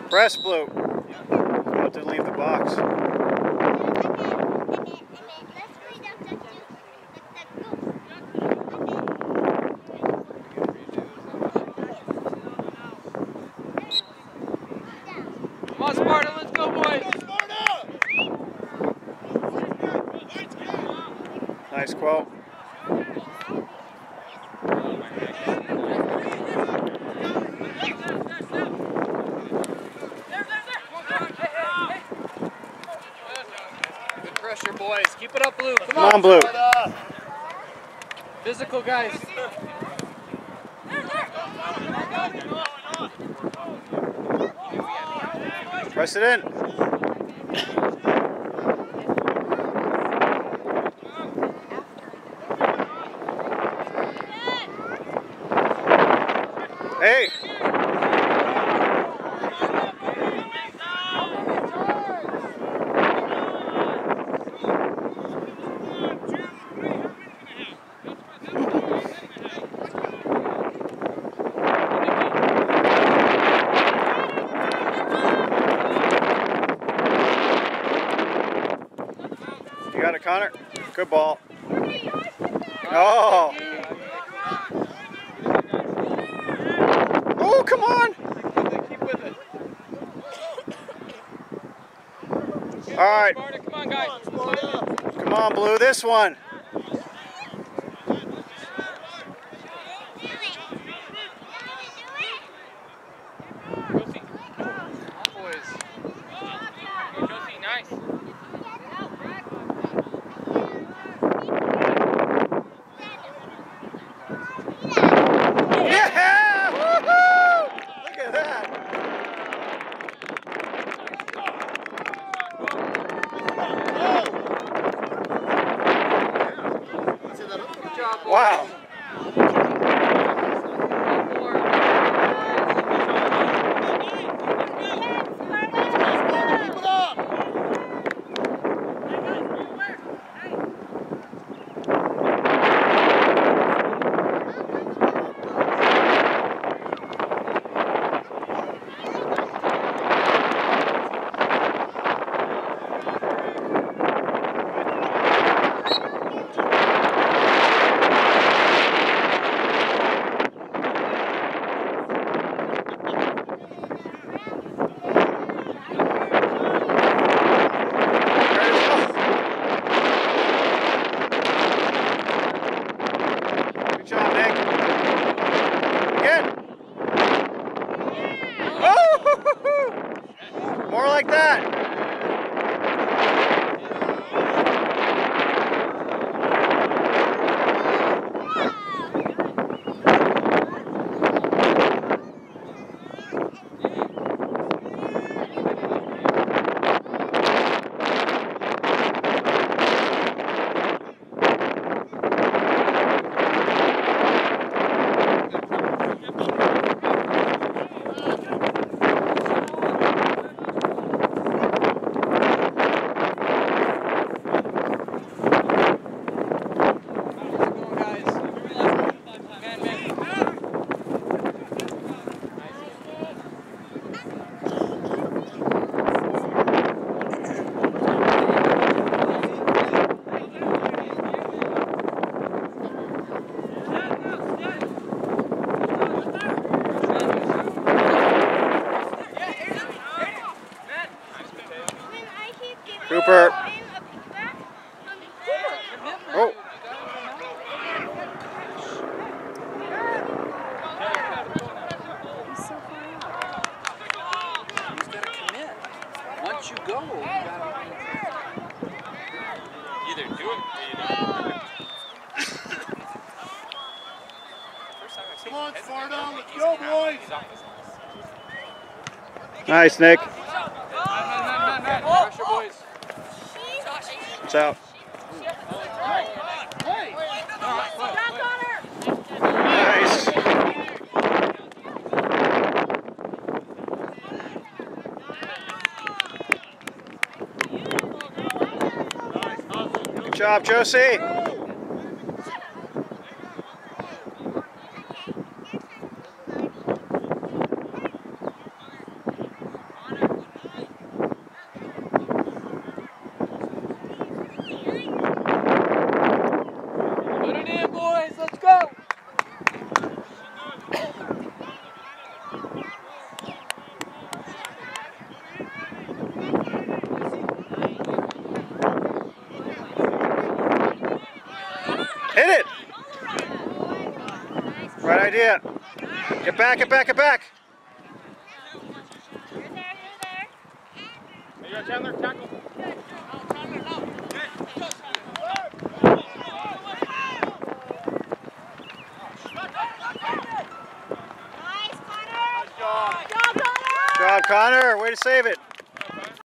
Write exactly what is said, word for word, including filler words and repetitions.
Press blue. You have to leave the box. Come on, Sparta, let's go, boys! Nice quote. Good pressure, boys. Keep it up, Blue. Come, Come on, Blue. Physical, guys. Press it in. Hey! You got it, Connor? Good ball. Oh! Oh, come on! Keep with it. All right. Sparta, come on, guys. Come on, Blue, this one. Josie. Come on, boys. Josie, nice. Yeah! Woohoo! Look at that. Good job, boys. Wow. Good job, Nick. Again. Oh! More like that. Cooper. Oh. Once you go, you gotta either do it or you don't. Come on, Sparta, let's go, boys! Nice, Nick. Pressure, boys. It's out. Nice. Good job, Josie. Hit it. Right idea. Get back, get back, get back. You're there, you're there. There you go, Chandler, tackle. Good job, Connor. Way to save it.